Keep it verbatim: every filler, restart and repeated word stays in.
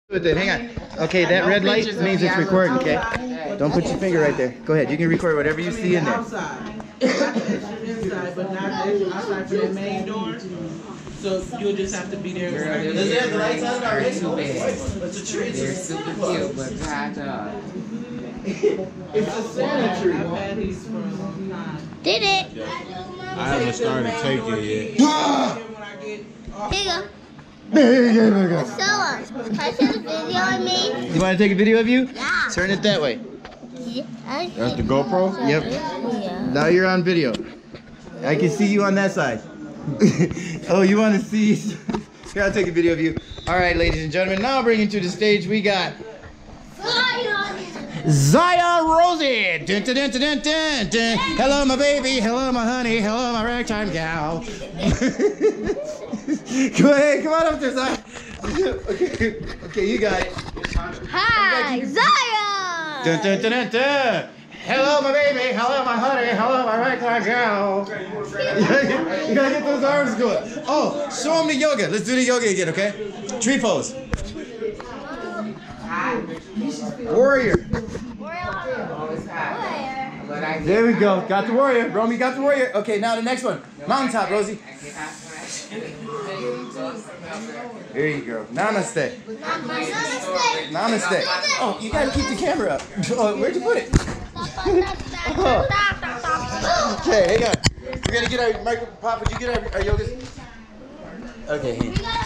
With it, hang on. Okay, that red light means it's recording, okay? Don't put your finger right there. Go ahead, you can record whatever you see in there. Outside, but not outside for the main door. So you'll just have to be there. Does it have the lights on already? Too bad. It's a tree. They're super cute, but God, uh, It's a Santa tree. I've had these for a long time. Did it? I haven't started taking it yet. Here you go. There you go. So, uh, can I see the video of me? You want to take a video of you? Yeah. Turn it that way. Yeah. That's the GoPro? Yep. Yeah. Now you're on video. I can see you on that side. Oh, you want to see? Here, I'll take a video of you. All right, ladies and gentlemen, now bringing to the stage, we got Zaya Rosie. Dun, dun, dun, dun, dun, dun. Hello, my baby. Hello, my honey. Hello, my ragtime gal. Go ahead, come on up there, Zaya. Okay, okay, you got it. Hi, Zaya. Dun, dun, dun, dun, dun. Hello, my baby. Hello, my honey. Hello, my ragtime gal. You gotta get those arms going. Oh, show them the yoga. Let's do the yoga again, okay? Tree pose. Warrior. There we go. Got the warrior. Romy got the warrior. Okay, now the next one. Mountaintop, Rosie. There you go. Namaste. Namaste. Namaste. Oh, you gotta keep the camera up. Oh, where'd you put it? Oh. Okay, hang on. We're gonna get our micro. Pop, would you get our, our yogas? Okay, hang on.